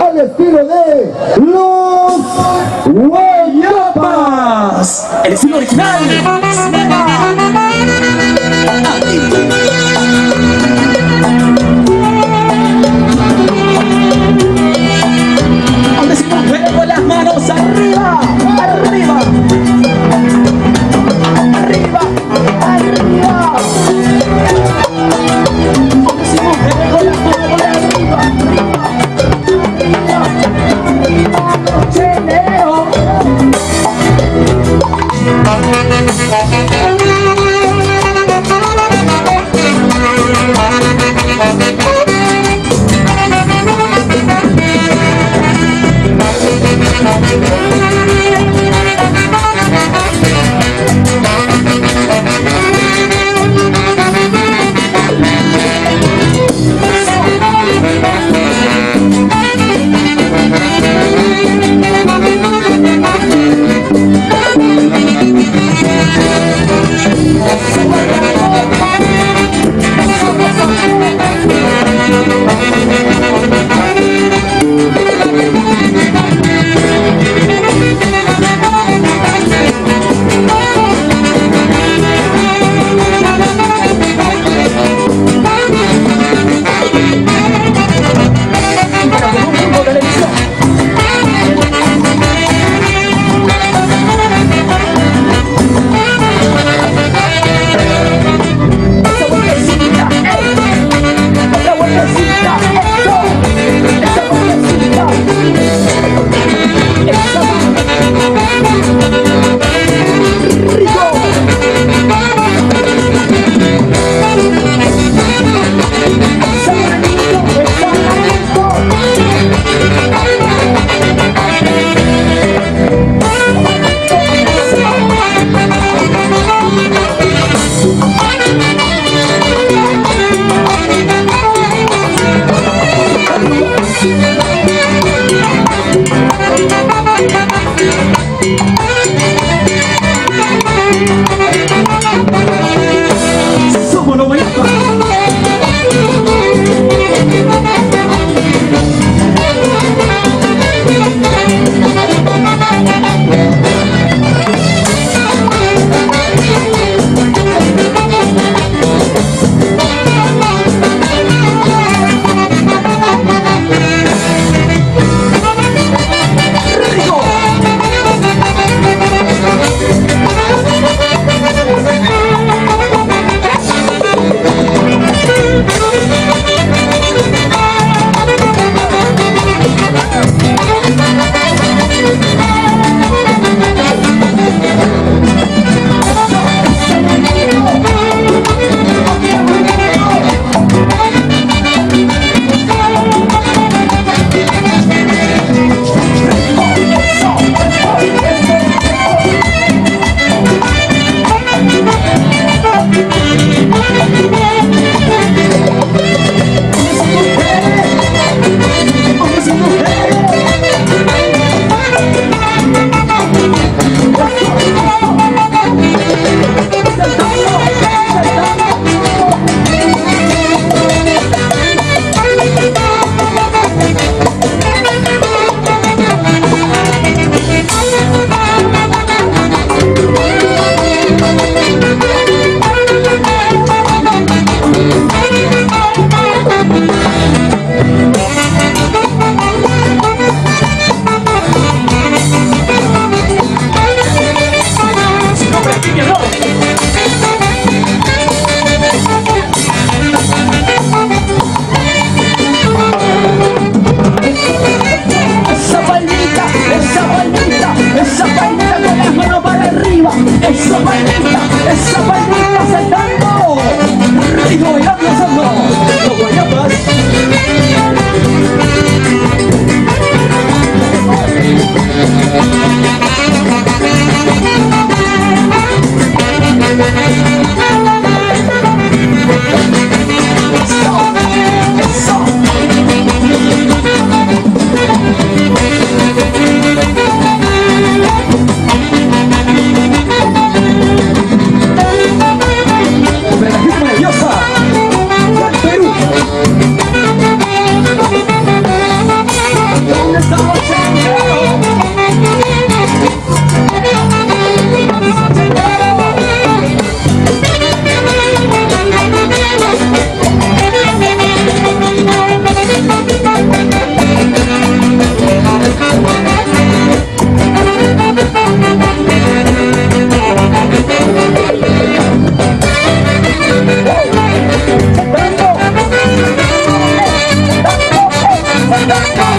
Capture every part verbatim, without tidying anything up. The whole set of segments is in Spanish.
al estilo de los Guayapas. El estilo original. Ahora sí, muevo las manos arriba, arriba, arriba, arriba. Ahora sí, muevo las manos arriba, arriba, arriba. Cheleo.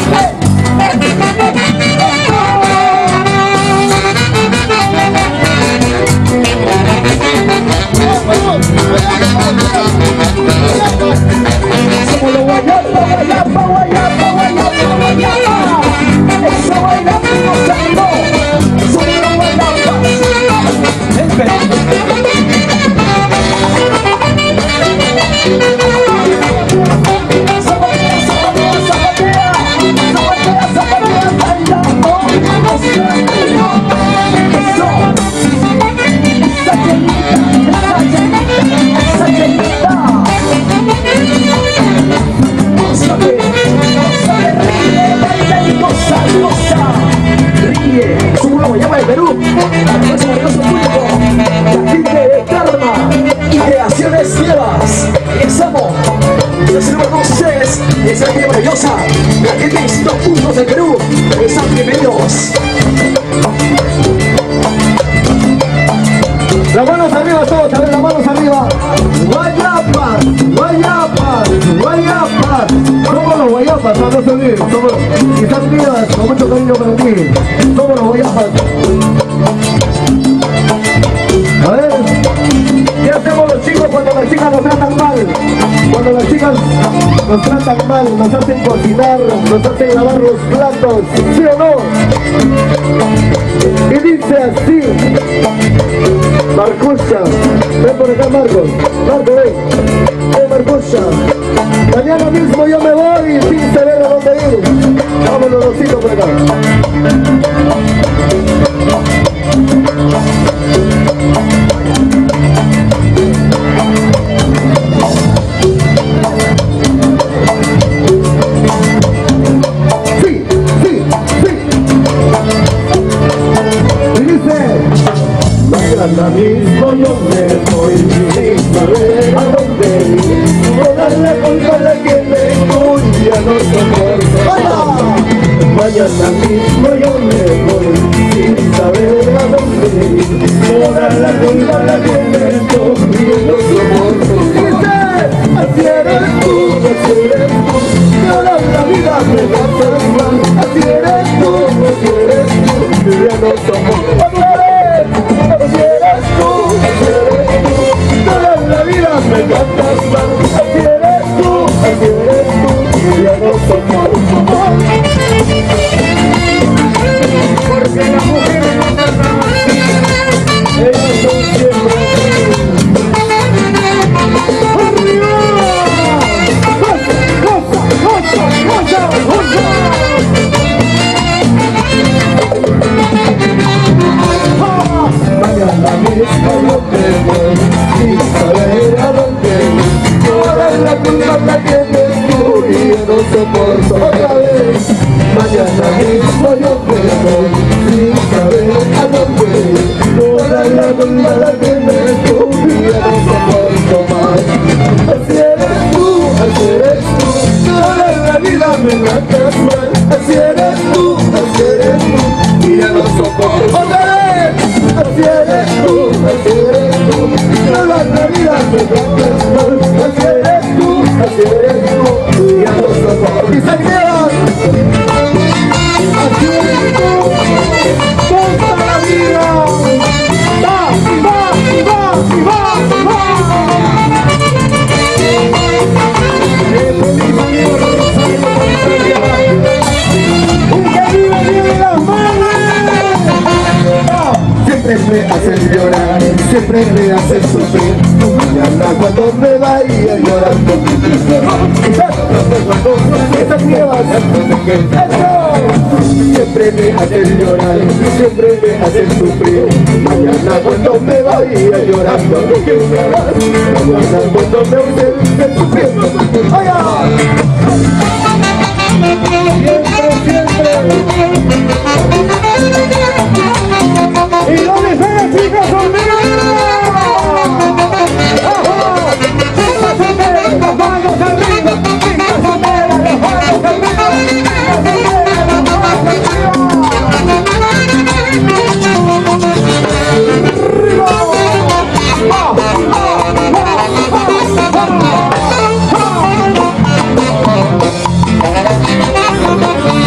Somos los guayapa, guayapa, guayapa, guayapa, guayapa. Esa vaina no se animó. Somos los guayapas. Zapatea, zapatea, zapatea. Zapatea, zapatea, bailando. Eso. Esa chelita, esa chelita, esa chelita. Gózate, gózate, ríe, baila y goza, goza. Ríe, somos una guayaba de Perú. Para nuestro maravilloso público, la gente de Karma, Ideaciones Nuevas. Empezamos. Yo soy con ustedes, esa gente maravillosa. La gente de distintos puntos de Perú. Están bienvenidos. Las manos arriba todos, a ver, las manos arriba. Guayapas, guayapas, guayapas. Somos los guayapas, no se olviden. Somos, quizás unidas con mucho cariño para ti. Somos los guayapas. A ver, ¿qué hacemos los chicos cuando las chicas nos tratan mal? Cuando las chicas nos tratan mal, nos hacen cocinar, nos hacen lavar los platos, ¿sí o no? Y dice así. Marcucha, ven por acá Marcos, Marco ven, ven Marcucha, mañana mismo yo me voy sin saber a dónde ir, vámonos los hijos por acá. Sí, sí, sí, y dice, mañana mismo yo me voy sin saber a dónde ir. No darle culpa a la que me cuida, no soporto. Mañana mismo yo me voy sin saber a dónde ir. No darle culpa a la que me cuida, no soporto. Así eres tú, así eres tú. Toda la vida me tratas mal. Así eres tú, así eres tú. Ya no soporto. Así eres tú, así eres tú, toda la vida me tratas mal. Así eres tú, así eres tú, ya no soporto. Porque las mujeres no tratan así, ellas son siempre así. ¡Arriba! ¡Goza, goza, goza, goza! Mañana mismo yo me voy sin saber a dónde ir. Toda la culpa la que me estoy, no soporto otra vez. Mañana mismo yo me voy sin saber a dónde ir. Toda la culpa la que me estoy, no soporto más. Así eres tú, así eres tú, toda la vida me tratas mal. Así eres tú, así eres tú, y ya no soporto otra vez. Así eres tú, así eres tú, toda la vida me tratas mal. Así eres tú, así eres tú, y ya no soporto. ¡Y se quedan! Así eres tú, toda la vida. ¡Va, y va, y va, y va, y va! ¡Un que vive, vive las manos! Siempre me hacen llorar, siempre me hacen sufrir. Mañana cuando me vaya llorando, esas nievas, siempre me hacen llorar, siempre me hacen sufrir. Mañana cuando me vaya llorando, mañana cuando me vaya sufriendo. Siempre, siempre. ¿Y dónde están las chicas conmigo? ¡Ajá! ¡Chicas solteras, las manos arriba! ¡Chicas solteras, las manos arriba! ¡Chicas solteras, las manos arriba! ¡Arriba! ¡Va! ¡Va! ¡Va! ¡Va! ¡Va!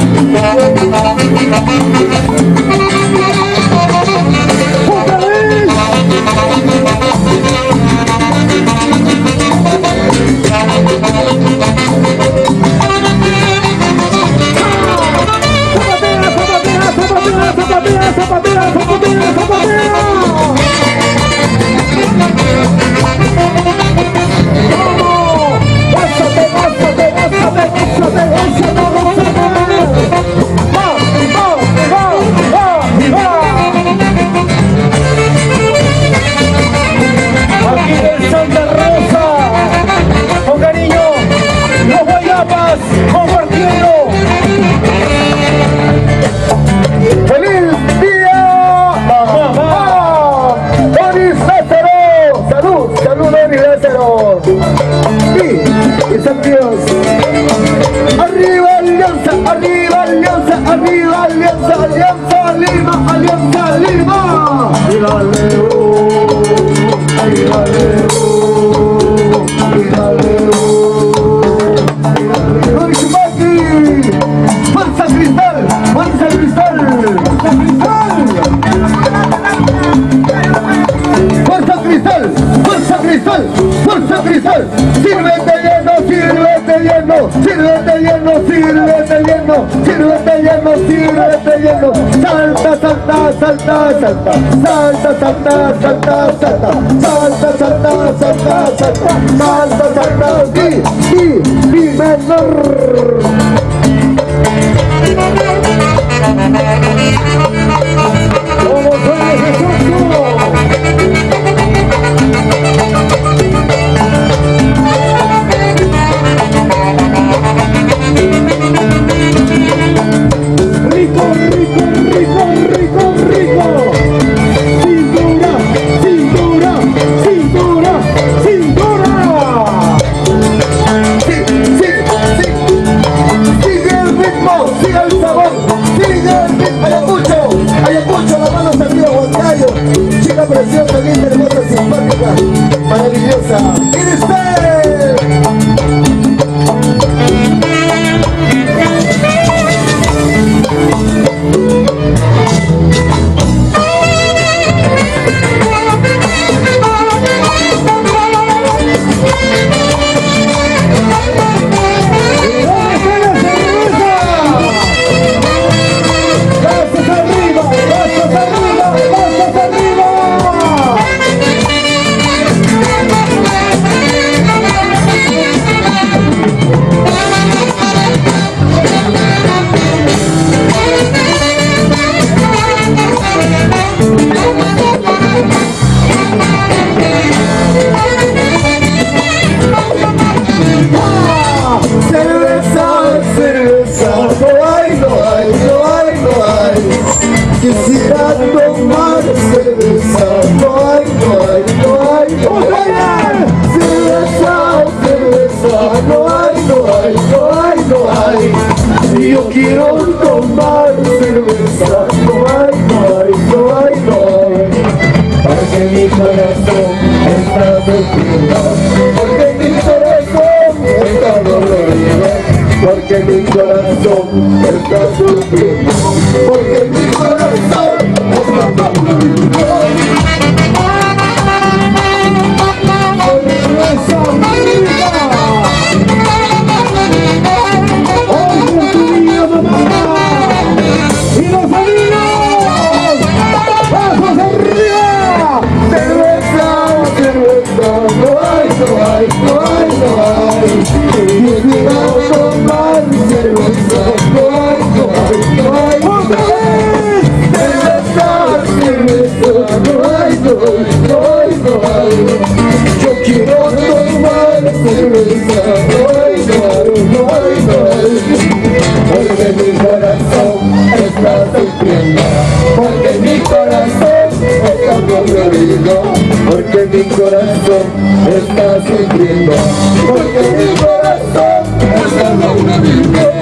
porque mi corazón está sufriendo, porque mi corazón está sufriendo.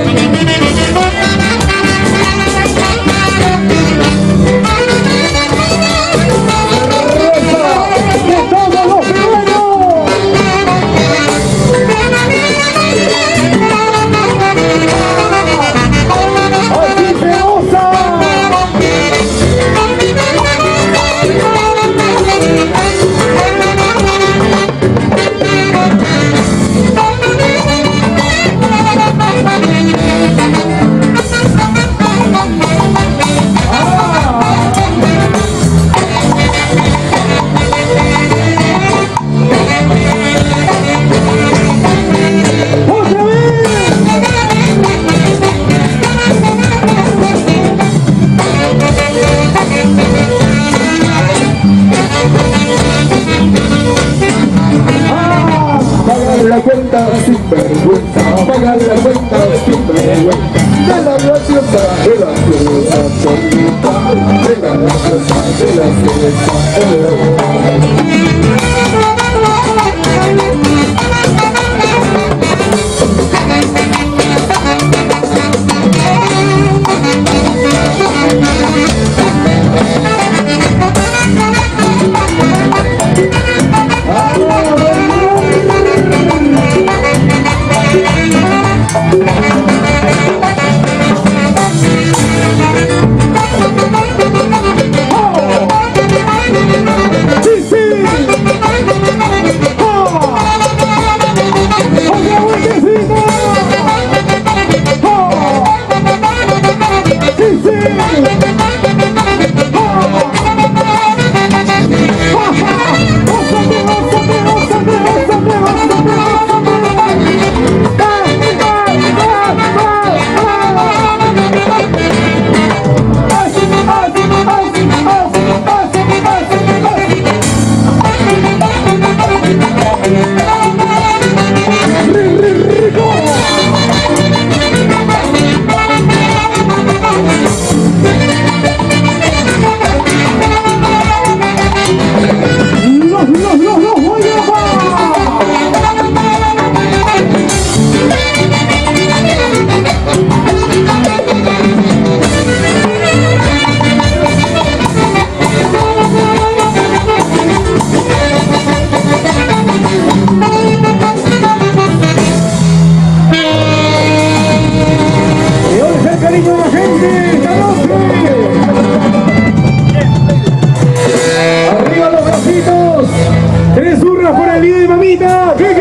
¡Vamos! por el video de mamita.